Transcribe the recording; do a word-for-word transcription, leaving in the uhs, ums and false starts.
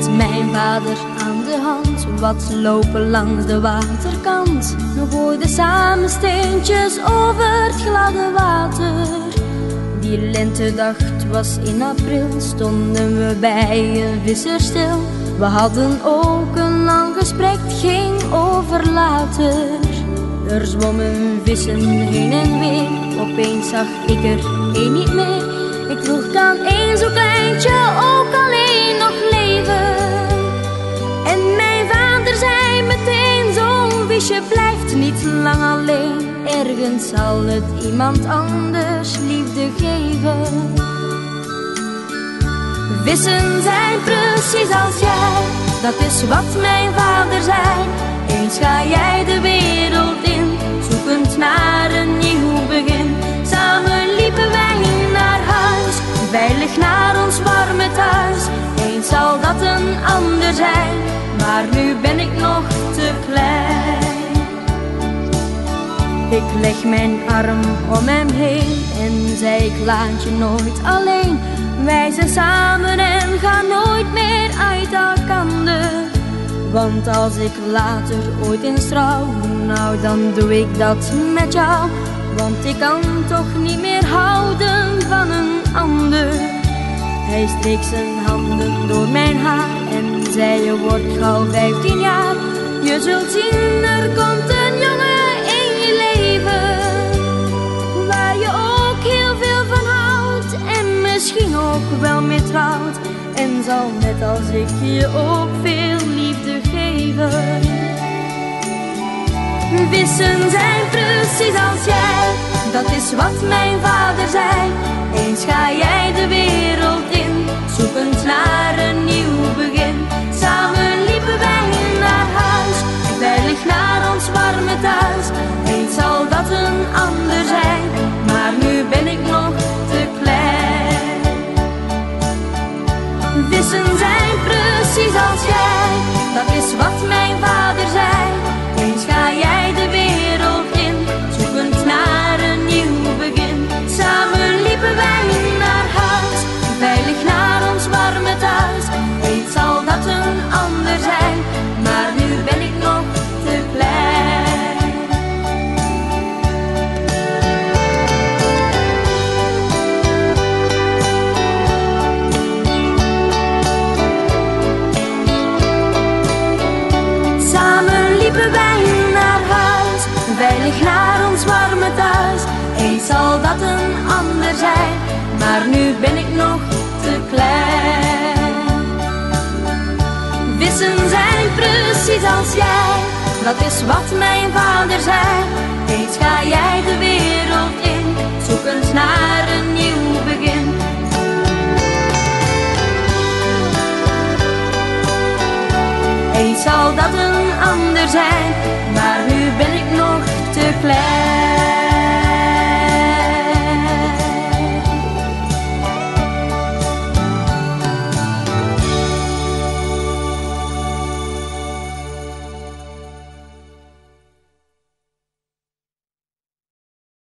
met mijn vader aan de hand wat lopen langs de waterkant. We gooiden samen steentjes over het gladde water. Die lentedag, het was in april, stonden we bij een visser stil. We hadden ook een lang gesprek, het ging over later. Er zwommen vissen heen en weer, opeens zag ik er één niet meer. Ik vroeg, kan één zo kleintje ook alleen nog leven? En mijn vader zei meteen, zo'n visje blijft niet lang alleen. Ergens zal het iemand anders liefde geven. Vissen zijn precies als jij, dat is wat mijn vader zei. Eens ga jij de wereld in, zoekend naar een nieuw begin. Samen liepen wij naar huis, veilig naar ons warme thuis. Eens zal dat een ander zijn, maar nu ben ik nog te klein. Ik leg mijn arm om hem heen en zei, ik laat je nooit alleen. Wij zijn samen en gaan nooit meer uit elkander. Want als ik later ooit eens trouw, nou dan doe ik dat met jou. Want ik kan toch niet meer houden van een ander. Hij streek zijn handen door mijn haar en zei, je wordt gauw vijftien jaar. Je zult zien, er komt een jongen in je leven, waar je ook heel veel van houdt en misschien ook wel mee trouwt. En zal net als ik je ook veel liefde geven. Vissen zijn precies als jij, dat is wat mijn vader zei. Eens ga jij de wereld in, zoekend naar een nieuw begin. Samen liepen wij naar huis, veilig naar ons warme thuis. Eens zal dat een ander zijn, maar nu ben ik nog te klein. Vissen zijn precies als jij, dat is wat mijn vader zei. Eens ga jij de wereld in, zoekend naar een nieuw begin. Samen liepen wij naar huis, veilig naar ons warme thuis. Eens zal dat een ander zijn, maar nu ben ik nog te klein. Samen liepen wij naar huis, veilig naar ons warme thuis. Eens zal dat een ander zijn, maar nu ben ik nog te klein. Vissen zijn precies als jij, dat is wat mijn vader zei. Eens ga jij de wereld in, zoekend naar een nieuw begin. Eens zal dat een ander zijn, maar nu ben ik nog te klein.